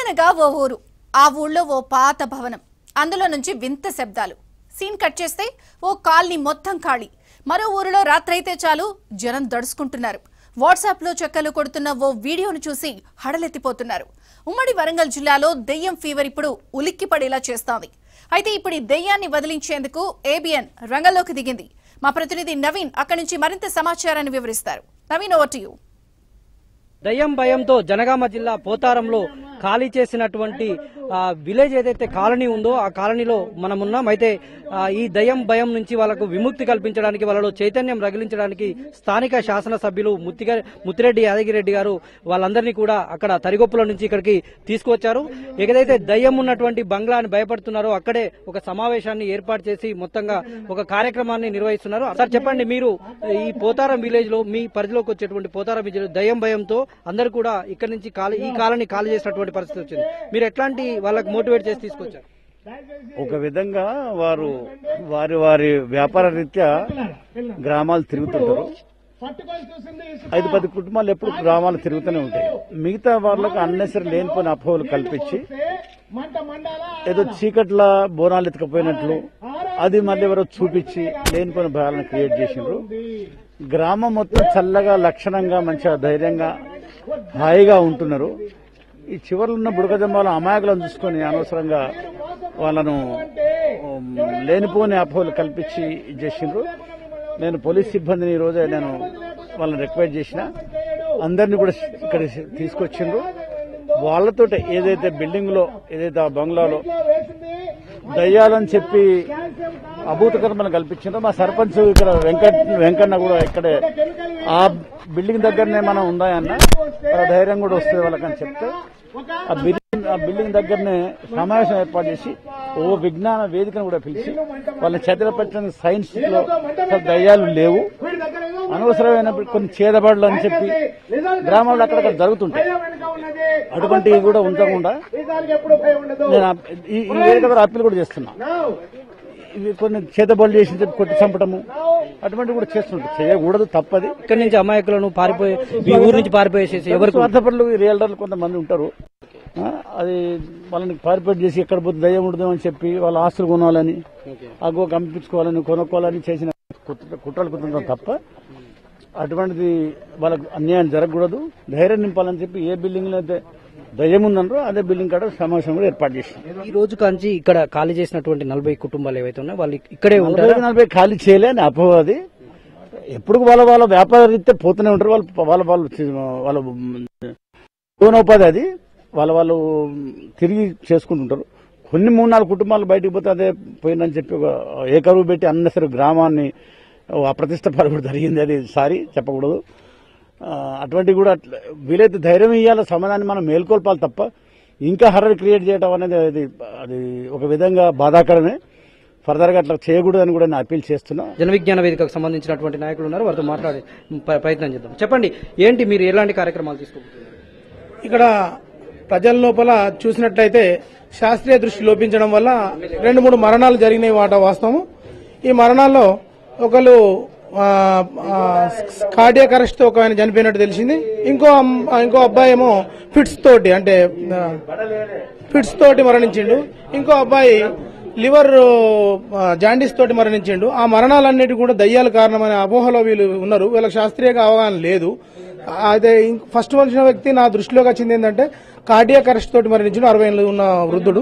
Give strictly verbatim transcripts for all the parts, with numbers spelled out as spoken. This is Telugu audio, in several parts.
అనగనగా ఓ ఊరు. ఆ ఊళ్ళో ఓ పాత భవనం, అందులో నుంచి వింత శబ్దాలు. సీన్ కట్ చేస్తే ఓ కాలనీ మొత్తం ఖాళీ. మరో ఊరిలో రాత్రైతే చాలు జనం దడుచుకుంటున్నారు. వాట్సాప్ లో చెక్కలు కొడుతున్న ఓ వీడియోను చూసి హడలెత్తిపోతున్నారు. ఉమ్మడి వరంగల్ జిల్లాలో దెయ్యం ఫీవర్ ఇప్పుడు ఉలిక్కి పడేలా చేస్తోంది. అయితే ఇప్పుడు ఈ దెయ్యాన్ని వదిలించేందుకు ఏబిఎన్ రంగంలోకి దిగింది. మా ప్రతినిధి నవీన్ అక్కడి నుంచి మరింత సమాచారాన్ని వివరిస్తారు. Naveen, over to you. దయ్యం భయంతో జనగామ జిల్లా పోతారంలో ఖాళీ చేసినటువంటి విలేజ్ ఏదైతే కాలనీ ఉందో ఆ కాలనీలో మనం ఉన్నాం. అయితే ఈ దయ్యం భయం నుంచి వాళ్ళకు విముక్తి కల్పించడానికి, వాళ్ళలో చైతన్యం రగిలించడానికి స్థానిక శాసనసభ్యులు ముత్తిగా ముత్తిరెడ్డి యాదగిరెడ్డి గారు వాళ్ళందరినీ కూడా అక్కడ తరిగొప్పుల నుంచి ఇక్కడికి తీసుకువచ్చారు. ఏదైతే దయ్యం ఉన్నటువంటి బంగ్లాని భయపడుతున్నారో అక్కడే ఒక సమావేశాన్ని ఏర్పాటు చేసి మొత్తంగా ఒక కార్యక్రమాన్ని నిర్వహిస్తున్నారు. సార్ చెప్పండి, మీరు ఈ పోతారం విలేజ్ లో మీ పరిధిలోకి వచ్చేటువంటి పోతారం విలేజ్ దయ్యం భయంతో అందరూ కూడా ఇక్కడ నుంచి ఈ కాలనీ ఖాళీ చేసినటువంటి పరిస్థితి వచ్చింది. మీరు ఎట్లాంటి వాళ్ళకి మోటివేట్ చేసి తీసుకొచ్చారు? ఒక విధంగా వారు వారి వారి వ్యాపార రీత్యా గ్రామాలు తిరుగుతుంటారు. ఐదు పది కుటుంబాలు ఎప్పుడు గ్రామాలు తిరుగుతూనే ఉంటాయి. మిగతా వాళ్ళకు అన్నెసరి లేనిపోయిన అపోహలు కల్పించి ఏదో చీకట్ల బోనాలు ఎత్తుకపోయినట్లు అది మళ్ళీ ఎవరో చూపించి లేనిపోయిన భయాలను క్రియేట్ చేసిండ్రు. గ్రామం మొత్తం చల్లగా లక్షణంగా మంచిగా ధైర్యంగా హాయిగా ఉంటున్నారు. ఈ చివరిలో ఉన్న బుడగజంబాల అమాయకులను చూసుకొని అనవసరంగా వాళ్ళను లేనిపోని అపోహలు కల్పించి చేసిండ్రు. నేను పోలీస్ సిబ్బందిని ఈ రోజే నేను వాళ్ళని రిక్వెస్ట్ చేసిన, అందరినీ కూడా ఇక్కడ తీసుకొచ్చిండ్రు. వాళ్లతో ఏదైతే బిల్డింగ్ లో ఏదైతే ఆ బంగ్లాలో దయ్యాలని చెప్పి అభూతకర్మలు కల్పించిందో మా సర్పంచ్ ఇక్కడ వెంకట్ వెంకన్న కూడా ఇక్కడే ఆ బిల్డింగ్ దగ్గరనే మనం ఉందాయన్న ధైర్యం కూడా వస్తుంది వాళ్ళకని చెప్తే ఆ బిల్డింగ్ ఆ బిల్డింగ్ దగ్గరనే సమావేశం ఏర్పాటు చేసి ఓ విజ్ఞాన వేదికను కూడా పిలిచి వాళ్ళని చేతలపెట్టిన సైన్స్ లో దయ్యాలు లేవు, అనవసరమైన కొన్ని చేదబడులు అని చెప్పి గ్రామాల్లో అక్కడక్కడ జరుగుతుంటాయి. అటువంటివి కూడా ఉంచకుండా నేను ఈ వేదిక ద్వారా అప్పీల్ కూడా చేస్తున్నా. ఇవి కొన్ని చేతబడులు చేసి చెప్పి కొట్టి చంపడము అటువంటివి కూడా చేస్తుంటారు. చేయకూడదు, తప్పది. ఇక్కడి నుంచి అమాయకులను పారిపోయి ఈ ఊరు నుంచి పారిపోయేసేసి ఎవరు స్వార్థపరులు రియల్టర్లు కొంతమంది ఉంటారు. అది వాళ్ళని పారిపోయి చేసి ఎక్కడ పోతే దయ్యం ఉండదేమని చెప్పి వాళ్ళ ఆస్తులు కొనాలని అగో కంపించుకోవాలని కొనుక్కోవాలని చేసిన కుట్రలు కుటుంబం తప్ప అటువంటిది వాళ్ళకు అన్యాయం జరగకూడదు. ధైర్యం నింపాలని చెప్పి ఏ బిల్డింగ్ లో అయితే దయ్యం ఉందనో అదే బిల్డింగ్ కాడ సమావేశం కూడా ఏర్పాటు చేసింది. ఈ రోజు కాంచి ఇక్కడ ఖాళీ చేసినటువంటి నలభై కుటుంబాలు ఏవైతే ఉన్నాయో వాళ్ళు ఇక్కడే ఉంటారు. నలభై ఖాళీ చేయలే అని అపోహ అది. ఎప్పుడు వాళ్ళ వాళ్ళ వ్యాపార రీత్యా పోతూనే ఉంటారు. వాళ్ళు వాళ్ళ వాళ్ళు వాళ్ళ జీవనోపాధి అది వాళ్ళ వాళ్ళు తిరిగి చేసుకుంటుంటారు. కొన్ని మూడు నాలుగు కుటుంబాలు బయటకు పోతే అదే పోయిందని చెప్పి ఒక ఏకరువు పెట్టి అన్నసరి గ్రామాన్ని అప్రతిష్ట పరగడం జరిగింది. అది సారీ చెప్పకూడదు. అటువంటివి కూడా వీలైతే ధైర్యం ఇవ్వాలి, సమాధానం మనం మేల్కొల్పాలి తప్ప ఇంకా హర్రర్ క్రియేట్ చేయడం అనేది అది అది ఒక విధంగా బాధాకరమే. ఫర్దర్ గా అట్లా చేయకూడదని కూడా నేను అప్పీల్ చేస్తున్నా. జన విజ్ఞాన వేదికకు సంబంధించినటువంటి నాయకులు ఉన్నారు, వారితో మాట్లాడే ప్రయత్నం చేద్దాం. చెప్పండి, ఏంటి మీరు ఎలాంటి కార్యక్రమాలు తీసుకుంటున్నారు? ఇక్కడ ప్రజల లోపల చూసినట్లయితే శాస్త్రీయ దృష్టి లోపించడం వల్ల రెండు మూడు మరణాలు జరిగినాయి వాట వాస్తవం. ఈ మరణాల్లో ఒకరు కార్డియాక్ అరెస్ట్ తో ఒక ఆయన చనిపోయినట్టు తెలిసింది. ఇంకో ఇంకో అబ్బాయి ఏమో ఫిట్స్ తోటి అంటే ఫిట్స్ తోటి మరణించిండు. ఇంకో అబ్బాయి లివర్ జాండీస్ తోటి మరణించిండు. ఆ మరణాలన్నిటి కూడా దయ్యాల కారణమనే అపోహలో వీళ్ళు ఉన్నారు. వీళ్ళకి శాస్త్రీయంగా అవగాహన లేదు. అదే ఫస్ట్ వచ్చిన వ్యక్తి నా దృష్టిలోకి వచ్చింది ఏంటంటే కార్డియాక్ అరెస్ట్ తోటి మరణించిండు, అరవై ఏళ్ళు ఉన్న వృద్ధుడు.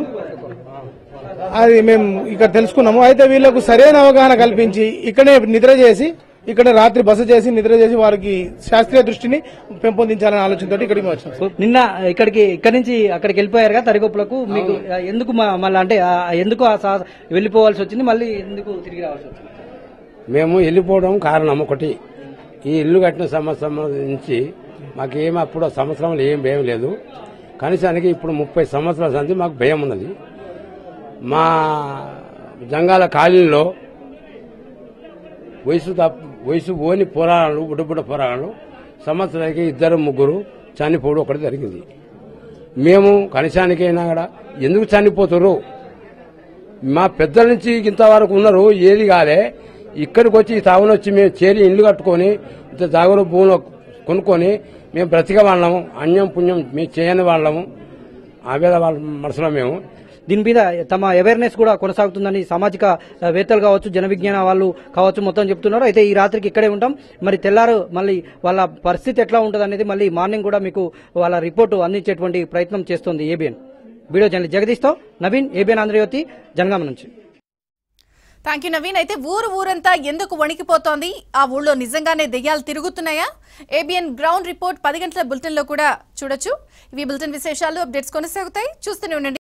అది మేము ఇక్కడ తెలుసుకున్నాము. అయితే వీళ్లకు సరైన అవగాహన కల్పించి ఇక్కడే నిద్ర చేసి ఇక్కడ రాత్రి బస చేసి నిద్ర చేసి వారికి శాస్త్రీయ దృష్టిని పెంపొందించాలనే ఆలోచనతో ఇక్కడికి వచ్చాం. నిన్న ఇక్కడికి ఇక్కడి నుంచి అక్కడికి వెళ్ళిపోయారుగా తరిగొప్పులకు. మీకు ఎందుకు మళ్ళీ అంటే ఎందుకు వెళ్లిపోవాల్సి వచ్చింది, మళ్ళీ ఎందుకు తిరిగి రావాల్సి వచ్చింది? మేము వెళ్ళిపోవడం కారణం ఒకటి, ఈ ఇల్లు కట్టిన సంవత్సరం నుంచి మాకు ఏమి అప్పుడు సంవత్సరంలో ఏం భయం లేదు. కనీసానికి ఇప్పుడు ముప్పై సంవత్సరాల నుంచి మాకు భయం ఉన్నది. మా జంగాల కాలనీలో వయసు వయసు ఓని పోరాడాలు బుడ్డబుడ్డ పోరాడాలు సంవత్సరానికి ఇద్దరు ముగ్గురు చనిపోవడం ఒకటి జరిగింది. మేము కనీసానికైనా కూడా ఎందుకు చనిపోతారు, మా పెద్దల నుంచి ఇంతవరకు ఉన్నారు, ఏది కాలే ఇక్కడికి వచ్చి తాగున వచ్చి మేము చేరి ఇల్లు కట్టుకొని ఇంత జాగరూక భూములు కొనుక్కొని మేము బ్రతికే వాళ్ళము, అన్యం పుణ్యం మేము చేయని వాళ్ళము. ఆ వేళ వాళ్ళ మనసులో మేము దీని మీద తమ అవేర్నెస్ కూడా కొనసాగుతుందని సామాజిక వేత్తలు కావచ్చు, జన విజ్ఞాన వాళ్ళు కావచ్చు మొత్తం చెప్తున్నారు. అయితే ఈ రాత్రికి ఇక్కడే ఉంటాం. మరి తెల్లారు మళ్ళీ వాళ్ళ పరిస్థితి ఎట్లా ఉంటుంది అనేది మళ్ళీ మార్నింగ్ కూడా మీకు వాళ్ళ రిపోర్టు అందించేటువంటి ప్రయత్నం చేస్తోంది ABN. Video journalist జగదీష్తో Naveen, ABN Andhra Jyothi, Janagama నుంచి. Thank you Naveen. అయితే ఊరు ఊరంతా ఎందుకు వణికిపోతోంది? ఆ ఊళ్ళో నిజంగానే దెయ్యాలు తిరుగుతున్నాయా? ఏబిఎన్ గ్రౌండ్ రిపోర్ట్ పది గంటల బులెటిన్ లో కూడా చూడొచ్చు. ఇవి బులెటిన్ విశేషాలు, అప్డేట్స్ కొనసాగుతాయి. చూస్తూనే ఉండండి.